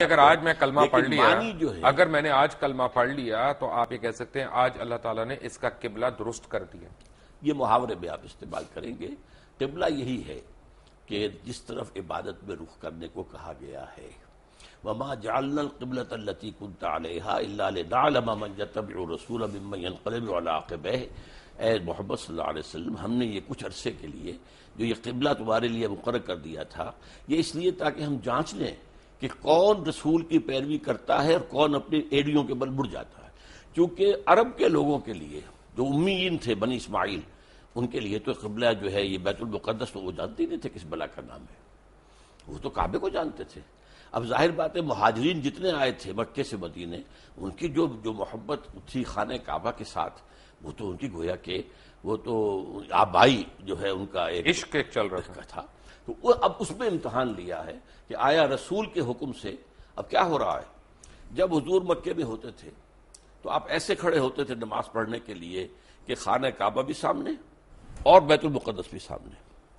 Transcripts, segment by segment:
اگر آج میں کلمہ پڑھ لیا، جو ہے اگر میں نے آج کلمہ پڑھ لیا تو آپ یہ کہہ سکتے ہیں آج اللہ تعالیٰ نے اس کا قبلہ درست کر دیا. یہ محاورے میں آپ استعمال کریں گے. قبلہ یہی ہے کہ جس طرف عبادت میں رخ کرنے کو کہا گیا ہے. وَمَا جَعَلْنَا الْقِبْلَةَ الَّتِي كُنْتَ عَلَيْهَا إِلَّا لِنَعْلَمَ مَنْ يَتَّبِعُ الرَّسُولَ مِمَّنْ يَنْقَلِبُ عَلَىٰ عَقِبَيْهِ. اے محمد صلی اللہ علیہ وسلم، ہم نے یہ کچھ عرصے کے لیے جو یہ قبلہ تمہارے لیے مقرر کر دیا تھا، یہ اس لیے تاکہ ہم جانچ لیں کہ کون رسول کی پیروی کرتا ہے اور کون اپنی ایڑیوں کے بل مڑ جاتا ہے. کیونکہ عرب کے لوگوں کے لیے جو امیین تھے بنی اسماعیل، ان کے لیے تو قبلہ جو ہے یہ بیت المقدس تو وہ جانتے نہیں تھے کس بلا کا نام ہے، وہ تو کعبے کو جانتے تھے. اب ظاہر بات ہے مہاجرین جتنے آئے تھے مکے سے مدینے، ان کی جو محبت تھی خانہ کعبہ کے ساتھ، وہ تو ان کی گویا کہ وہ تو آبائی جو ہے ان کا ایک عشق چل رہا تھا. تو وہ اب اس میں امتحان لیا ہے کہ آیا رسول کے حکم سے اب کیا ہو رہا ہے. جب حضور مکے میں ہوتے تھے تو آپ ایسے کھڑے ہوتے تھے نماز پڑھنے کے لیے کہ خانہ کعبہ بھی سامنے اور بیت المقدس بھی سامنے.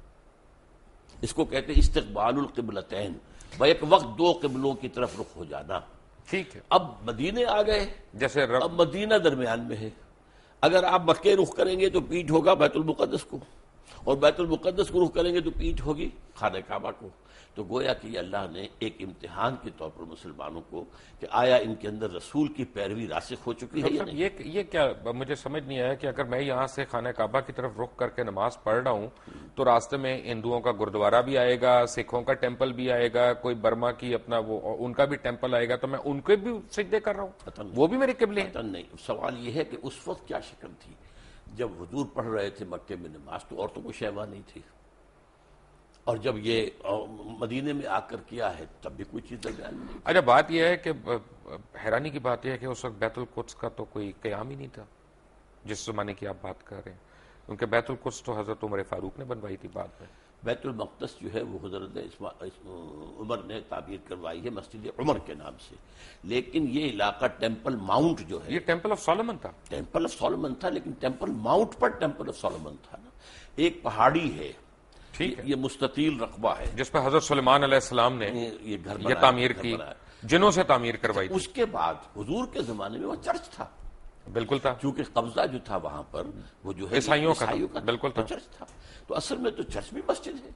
اس کو کہتے ہیں استقبال القبلتین، ایک وقت دو قبلوں کی طرف رخ ہو جانا. ٹھیک ہے. اب مدینے آ گئے، جیسے اب مدینہ درمیان میں ہے. اگر آپ مکے رخ کریں گے تو پیٹھ ہوگا بیت المقدس کو، اور بیت المقدس کو رخ کریں گے تو پیٹھ ہوگی خانہ کعبہ کو. تو گویا کہ یہ اللہ نے ایک امتحان کے طور پر مسلمانوں کو کہ آیا ان کے اندر رسول کی پیروی راسخ ہو چکی ہے یا نہیں. یہ کیا مجھے سمجھ نہیں آیا کہ اگر میں یہاں سے خانہ کعبہ کی طرف رخ کر کے نماز پڑھ رہا ہوں تو راستے میں ہندوؤں کا گردوارہ بھی آئے گا، سکھوں کا ٹیمپل بھی آئے گا، کوئی برما کی اپنا وہ ان کا بھی ٹیمپل آئے گا، تو میں ان کے بھی سجدے کر رہا ہوں، وہ بھی میرے قبلے ہیں. نہیں، سوال یہ ہے کہ اس وقت کیا شکل تھی جب حضور پڑھ رہے تھے مکے میں نماز، تو عورتوں کو شیوا نہیں تھی، اور جب یہ مدینے میں آ کر کیا ہے تب بھی کوئی چیز درمیان نہیں. اچھا، بات یہ ہے کہ حیرانی کی بات یہ ہے کہ اس وقت بیت القدس کا تو کوئی قیام ہی نہیں تھا جس زمانے کی آپ بات کر رہے ہیں، کیونکہ بیت القدس تو حضرت عمر فاروق نے بنوائی تھی بعد میں. بیت المقدس جو ہے وہ حضرت عمر نے تعبیر کروائی ہے مسجد عمر کے نام سے، لیکن یہ علاقہ ٹیمپل ماؤنٹ جو ہے، یہ ٹیمپل آف سولومن تھا. ٹیمپل آف سولومن تھا، لیکن ٹیمپل ماؤنٹ پر ٹیمپل آف سولومن تھا نا. ایک پہاڑی ہے، ٹھیک ہے، یہ مستطیل رقبہ ہے جس پہ حضرت سلیمان علیہ السلام نے یہ گھر یہ تعمیر کی، جنوں سے تعمیر کروائی تھی. اس کے بعد حضور کے زمانے میں وہ چرچ تھا، بالکل تھا، چونکہ قبضہ جو تھا وہاں پر وہ جو ہے عیسائیوں کا بالکل تھا، چرچ تھا. تو اصل میں تو چرچ بھی مسجد ہے،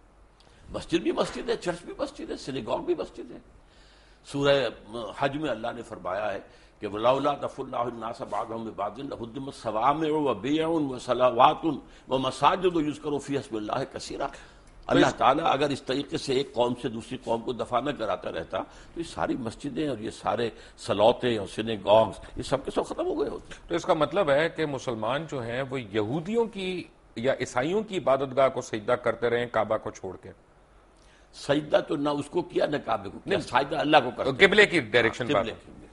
مسجد بھی مسجد ہے، چرچ بھی مسجد ہے، سینیگوگ بھی مسجد ہے. سورہ حج میں اللہ نے فرمایا ہے کہ وَلَوْلَا دَفْعُ اللَّهُ النَّاسَ بَعْضَهُم بِبَعْضٍ لَهُدِّمَتْ صَوَامِعُ وَبِيَعٌ وَصَلَوَاتٌ وَمَسَاجِدُ يُذْكَرُ فِيهَا اسْمُ اللَّهِ كَثِيرًا. اللہ تعالیٰ اگر اس طریقے سے ایک قوم سے دوسری قوم کو دفاع نہ کراتا رہتا تو یہ ساری مسجدیں اور یہ سارے سلوتے اور سینیگوگز یہ سب کے سب ختم ہو گئے ہوتے. تو اس کا مطلب ہے کہ مسلمان جو ہیں وہ یہودیوں کی یا عیسائیوں کی عبادت گاہ کو سجدہ کرتے رہے کعبہ کو چھوڑ کے. سجدہ تو نہ اس کو کیا نہ کعبے کو کیا، سجدہ اللہ کو کرتے، قبلے کی ڈائریکشن پر.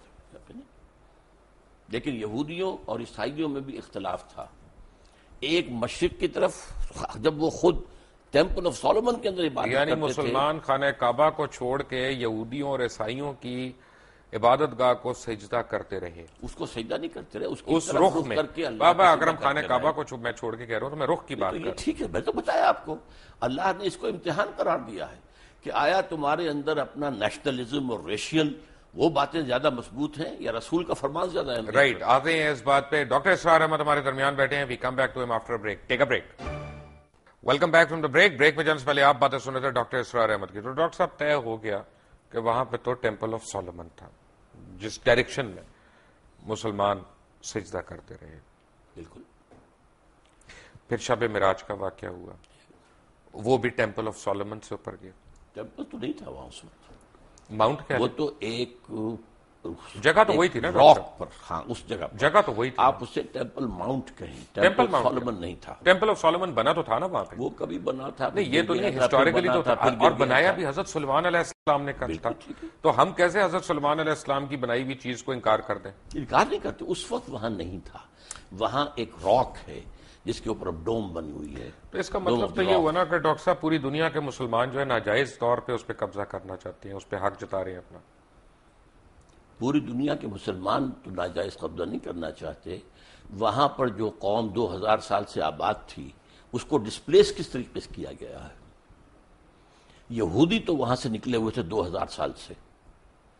لیکن یہودیوں اور عیسائیوں میں بھی اختلاف تھا. ایک مشرق کی طرف جب وہ خود ٹیمپل آف سولومن کے اندر عبادت یعنی کرتے مسلمان خانہ کعبہ کو چھوڑ کے یہودیوں اور عیسائیوں کی عبادت گاہ کو سجدہ کرتے رہے، اس کو سجدہ نہیں کرتے رہے، اس رخ میں. بابا اگر ہم خانہ کعبہ کو میں چھوڑ کے کہہ رہا ہوں تو میں رخ کی بات کر رہا ہوں. ٹھیک ہے، میں تو بتایا آپ کو، اللہ نے اس کو امتحان قرار دیا ہے کہ آیا تمہارے اندر اپنا نیشنلزم اور ریشیل وہ باتیں زیادہ مضبوط ہیں یا رسول کا فرمان زیادہ ہے. رائٹ، آتے ہیں اس بات پہ. ڈاکٹر اسرار احمد ہمارے درمیان بیٹھے ہیں. وی کم بیک ٹو ہم after break. Take a break. Welcome back from the break. Break میں جانے سے پہلے آپ باتیں سن رہے تھے ڈاکٹر اسرار احمد کی. تو ڈاکٹر صاحب طے ہو گیا کہ وہاں پہ تو ٹیمپل آف سولومن تھا جس ڈائریکشن میں مسلمان سجدہ کرتے رہے. بالکل. پھر شب معراج کا واقعہ ہوا، وہ بھی ٹیمپل آف سولومن سے اوپر گیا. ٹیمپل تو نہیں تھا وہاں اس وقت، ماؤنٹ کیا وہ تو ایک جگہ تو وہی تھی نا راک پر. ہاں، اس جگہ پر جگہ تو وہی تھی. آپ اسے ٹیمپل ماؤنٹ کہیں، ٹیمپل سولومن نہیں تھا. ٹیمپل آف سولومن بنا تو تھا نا وہاں پہ. وہ کبھی بنا تھا نہیں، یہ تو نہیں، ہسٹوریکلی تو تھا، اور بنایا بھی حضرت سلیمان علیہ السلام نے کر تھا. تو ہم کیسے حضرت سلیمان علیہ السلام کی بنائی ہوئی چیز کو انکار کر دیں؟ انکار نہیں کرتے. اس وقت وہاں نہیں تھا، وہاں ایک راک ہے جس کے اوپر ڈوم بنی ہوئی ہے. تو اس کا مطلب تو یہ ہوا نا کہ ڈاکٹر صاحب پوری دنیا کے مسلمان جو ہے ناجائز طور پہ اس پہ قبضہ کرنا چاہتے ہیں، اس پہ حق جتا رہے ہیں اپنا. پوری دنیا کے مسلمان تو ناجائز قبضہ نہیں کرنا چاہتے. وہاں پر جو قوم 2000 سال سے آباد تھی اس کو ڈسپلیس کس طریقے سے کیا گیا ہے. یہودی تو وہاں سے نکلے ہوئے تھے 2000 سال سے،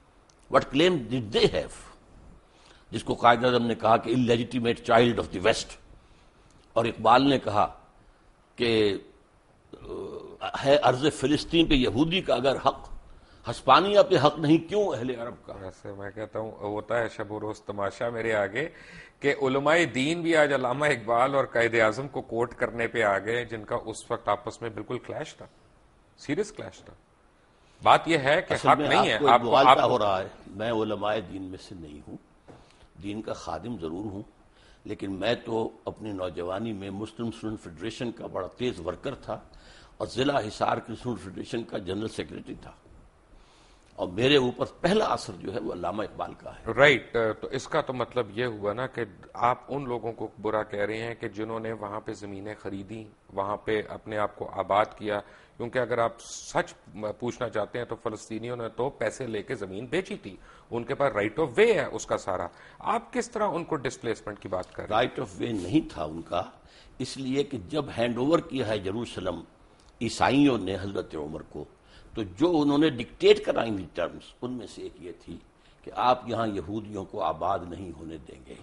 What claim did they have? جس کو قائد اعظم نے کہا کہ illegitimate child of the West، اور اقبال نے کہا کہ ہے ارض فلسطین پہ یہودی کا اگر حق، ہسپانیہ پہ حق نہیں، کیوں اہل عرب کا؟ ویسے میں کہتا ہوں ہوتا ہے شب و روز تماشا میرے آگے کہ علماء دین بھی آج علامہ اقبال اور قائد اعظم کو کوٹ کرنے پہ آ گئے، جن کا اس وقت آپس میں بالکل کلیش تھا، سیریس کلیش تھا. بات یہ ہے کہ حق نہیں ہے. آپ کو آپ ہو رہا ہے، میں علماء دین میں سے نہیں ہوں، دین کا خادم ضرور ہوں، لیکن میں تو اپنی نوجوانی میں مسلم اسٹوڈنٹ فیڈریشن کا بڑا تیز ورکر تھا اور ضلع حصار کی اسٹوڈنٹ فیڈریشن کا جنرل سیکرٹری تھا، اور میرے اوپر پہلا اثر جو ہے وہ علامہ اقبال کا ہے. رائٹ. تو اس کا تو مطلب یہ ہوا نا کہ آپ ان لوگوں کو برا کہہ رہے ہیں کہ جنہوں نے وہاں پہ زمینیں خریدی، وہاں پہ اپنے آپ کو آباد کیا، کیونکہ اگر آپ سچ پوچھنا چاہتے ہیں تو فلسطینیوں نے تو پیسے لے کے زمین بیچی تھی، ان کے پاس رائٹ آف وے ہے اس کا سارا. آپ کس طرح ان کو ڈسپلیسمنٹ کی بات کر رہے ہیں؟ رائٹ آف وے نہیں تھا ان کا، اس لیے کہ جب ہینڈ اوور کیا ہے یروشلم عیسائیوں نے حضرت عمر کو، تو جو انہوں نے ڈکٹیٹ کرائیں ہوئی ٹرمز، ان میں سے ایک یہ تھی کہ آپ یہاں یہودیوں کو آباد نہیں ہونے دیں گے.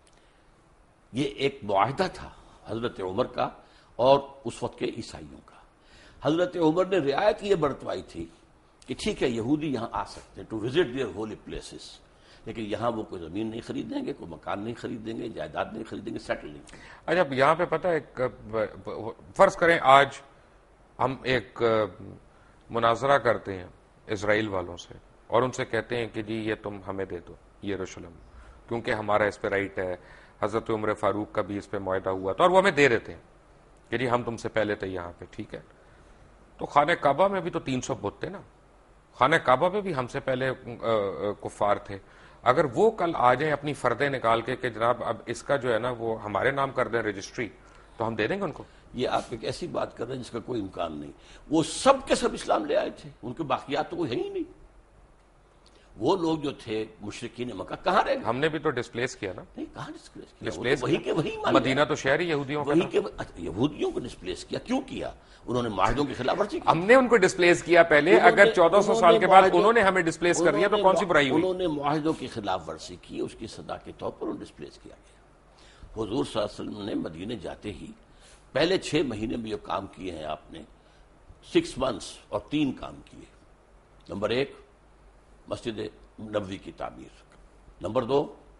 یہ ایک معاہدہ تھا حضرت عمر کا اور اس وقت کے عیسائیوں کا. حضرت عمر نے رعایت یہ برتوائی تھی کہ ٹھیک ہے یہودی یہاں آ سکتے ہیں to visit their holy places, لیکن یہاں وہ کوئی زمین نہیں خریدیں گے، کوئی مکان نہیں خریدیں گے، جائیداد نہیں خریدیں گے، سیٹل نہیں کریں گے. اچھا یہاں پہ پتہ ہے، فرض کریں آج ہم ایک مناظرہ کرتے ہیں اسرائیل والوں سے اور ان سے کہتے ہیں کہ جی یہ تم ہمیں دے دو یروشلم، کیونکہ ہمارا اس پہ رائٹ ہے، حضرت عمر فاروق کا بھی اس پہ معاہدہ ہوا تھا اور وہ ہمیں دے دیتے ہیں کہ جی ہم تم سے پہلے تھے یہاں پہ، ٹھیک ہے. تو خانہ کعبہ میں بھی تو 300 بت تھے نا، خانہ کعبہ میں بھی ہم سے پہلے کفار تھے. اگر وہ کل آ جائیں اپنی فردیں نکال کے کہ جناب اب اس کا جو ہے نا وہ ہمارے نام کر دیں رجسٹری، تو ہم دے دیں گے ان کو. یہ آپ ایک ایسی بات کر رہے ہیں جس کا کوئی امکان نہیں. وہ سب کے سب اسلام لے آئے تھے، ان کے باقیات تو کوئی ہے ہی نہیں. وہ لوگ جو تھے مشرکین مکہ کہاں رہ گئے؟ ہم نے بھی تو ڈسپلیس کیا نا. نہیں، کہاں ڈسپلیس کیا؟ ڈسپلیس وہی کے وہی مدینہ تو شہر ہی یہودیوں کا تھا. یہودیوں کو ڈسپلیس کیا، کیوں کیا؟ انہوں نے معاہدوں کی خلاف ورزی کی. ہم نے ان کو ڈسپلیس کیا پہلے، اگر 1400 سال کے بعد انہوں نے ہمیں ڈسپلیس کر دیا تو کون سی برائی ہوئی؟ انہوں نے معاہدوں کی خلاف ورزی کی، اس کی سزا کے طور پر انہیں ڈسپلیس کیا گیا. حضور صلی اللہ علیہ وسلم نے مدینے جاتے ہی پہلے 6 مہینے میں جو کام کیے ہیں آپ نے، 6 months اور 3 کام کیے. نمبر 1 مسجد نبوی کی تعمیر، نمبر 2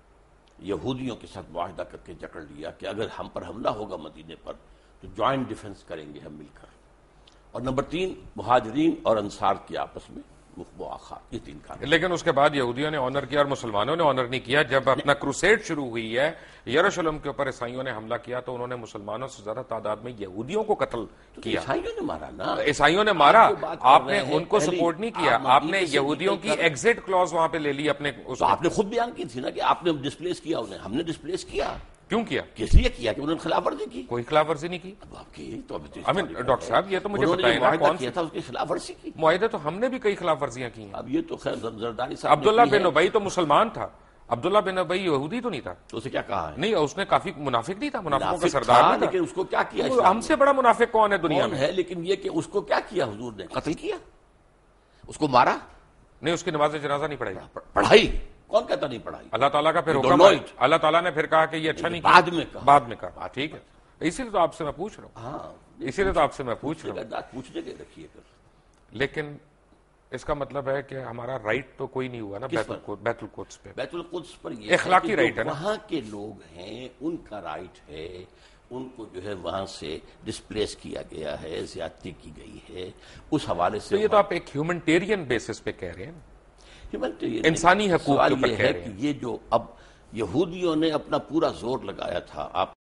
یہودیوں کے ساتھ معاہدہ کر کے جکڑ لیا کہ اگر ہم پر حملہ ہوگا مدینے پر تو جوائنٹ ڈیفنس کریں گے ہم مل کر، اور نمبر 3 مہاجرین اور انصار کی آپس میں مواخات. یہ 3 کام. لیکن اس کے بعد یہودیوں نے آنر کیا اور مسلمانوں نے آنر نہیں کیا. جب اپنا کروسیڈ شروع ہوئی ہے، یروشلم کے اوپر عیسائیوں نے حملہ کیا تو انہوں نے مسلمانوں سے زیادہ تعداد میں یہودیوں کو قتل کیا. عیسائیوں نے مارا نا، عیسائیوں نے مارا. آپ نے ان کو سپورٹ نہیں کیا، آپ نے یہودیوں کی ایگزٹ کلوز وہاں پہ لے لی اپنے. تو آپ نے خود بیان کی تھی نا کہ آپ نے ڈسپلیس کیا انہیں. ہم نے ڈسپلیس کیا. کیوں کیا؟ کس لیے کیا؟ کہ انہوں نے خلاف ورزی کی. کوئی خلاف ورزی نہیں کی. اب آپ کی تو ڈاکٹر صاحب یہ تو مجھے بتائیں نا کون کیا تھا اس کی خلاف ورزی کی. معاہدے تو ہم نے بھی کئی خلاف ورزیاں کی ہیں. اب یہ تو خیر زرداری صاحب عبداللہ بن ابی تو مسلمان تھا، عبداللہ بن ابی یہودی تو نہیں تھا. تو اسے کیا کہا ہے؟ نہیں، اس نے کافی منافق نہیں تھا، منافقوں کا سردار تھا، نہیں تھا. لیکن اس کو کیا کیا؟ ہم سے بڑا منافق کون ہے دنیا میں؟ ہے، لیکن یہ کہ اس کو کیا کیا حضور نے؟ قتل کیا، اس کو مارا نہیں. اس کی نماز جنازہ نہیں پڑھائی. پڑھائی کون کہتا نہیں پڑھائی؟ اللہ تعالیٰ کا پھر حکم، اللہ تعالیٰ نے پھر کہا کہ یہ اچھا نہیں کیا، بعد میں کہا. ٹھیک ہے، اسی لیے تو آپ سے میں پوچھ رہا ہوں. ہاں، اسی لیے تو آپ سے میں پوچھ رہا ہوں. پوچھنے کے رکھیے پھر. لیکن اس کا مطلب ہے کہ ہمارا رائٹ تو کوئی نہیں ہوا نا بیت القدس پہ. بیت القدس پر یہ اخلاقی رائٹ ہے نا. وہاں کے لوگ ہیں، ان کا رائٹ ہے، ان کو جو ہے وہاں سے ڈسپلیس کیا گیا ہے، زیادتی کی گئی ہے. اس حوالے سے یہ تو آپ ایک ہیومنٹیرین بیسس پہ کہہ رہے ہیں، انسانی حقوق کے اوپر کہہ رہے ہیں. یہ جو اب یہودیوں نے اپنا پورا زور لگایا تھا، آپ